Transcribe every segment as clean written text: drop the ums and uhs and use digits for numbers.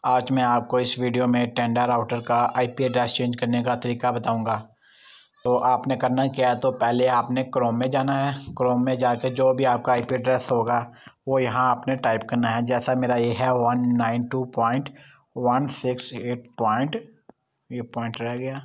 आज मैं आपको इस वीडियो में टेंडा राउटर का आईपी एड्रेस चेंज करने का तरीका बताऊंगा। तो आपने करना क्या है, तो पहले आपने क्रोम में जाना है। क्रोम में जाके जो भी आपका आईपी एड्रेस होगा वो यहाँ आपने टाइप करना है। जैसा मेरा ये है 192.168. ये पॉइंट रह गया,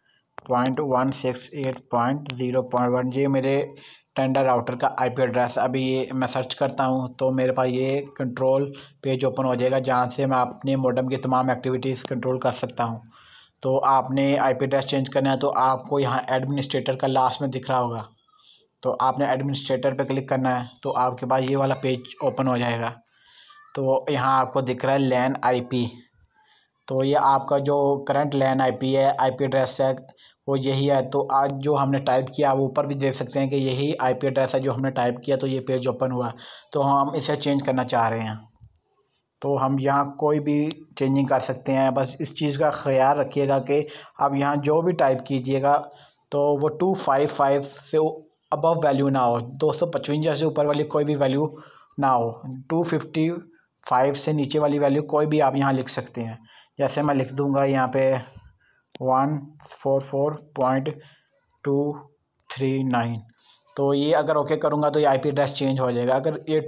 168.0.1 ये मेरे टेंडर राउटर का आईपी एड्रेस। अभी ये मैं सर्च करता हूँ तो मेरे पास ये कंट्रोल पेज ओपन हो जाएगा, जहाँ से मैं अपने मॉडेम की तमाम एक्टिविटीज़ कंट्रोल कर सकता हूँ। तो आपने आईपी एड्रेस चेंज करना है तो आपको यहाँ एडमिनिस्ट्रेटर का लास्ट में दिख रहा होगा, तो आपने एडमिनिस्ट्रेटर पर क्लिक करना है तो आपके पास ये वाला पेज ओपन हो जाएगा। तो यहाँ आपको दिख रहा है लैन आईपी, तो ये आपका जो करंट लैन आईपी है, आईपी एड्रेस है, वो यही है। तो आज जो हमने टाइप किया आप ऊपर भी देख सकते हैं कि यही आईपी एड्रेस है जो हमने टाइप किया, तो ये पेज ओपन हुआ। तो हम इसे चेंज करना चाह रहे हैं, तो हम यहाँ कोई भी चेंजिंग कर सकते हैं। बस इस चीज़ का ख्याल रखिएगा कि आप यहाँ जो भी टाइप कीजिएगा तो वो 255 से अबव वैल्यू ना हो, 255 से ऊपर वाली कोई भी वैल्यू ना हो। 255 से नीचे वाली वैल्यू कोई भी आप यहाँ लिख सकते हैं। जैसे मैं लिख दूँगा यहाँ पे 144.239, तो ये अगर ओके करूँगा तो ये आईपी एड्रेस चेंज हो जाएगा। अगर ये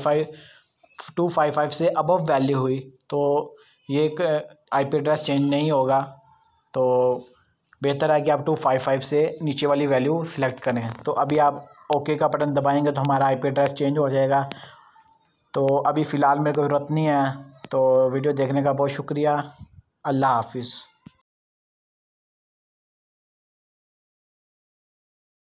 255 से अबव वैल्यू हुई तो ये आईपी एड्रेस चेंज नहीं होगा। तो बेहतर है कि आप 255 से नीचे वाली वैल्यू सिलेक्ट करें। तो अभी आप ओके का बटन दबाएंगे तो हमारा आईपी एड्रेस चेंज हो जाएगा। तो अभी फ़िलहाल मेरे को ज़रूरत नहीं है। तो वीडियो देखने का बहुत शुक्रिया। अल्लाह हाफिज़।